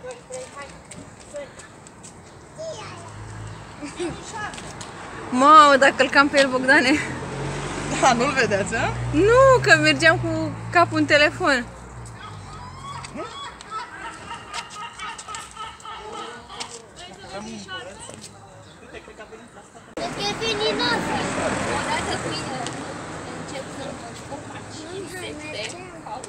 Mamă, dacă călcam pe el, Bogdane. Da, nu-l vedeați, a? Nu, că mergeam cu capul în telefon. Perché è venenosa. Guardate qui, c'è un po' di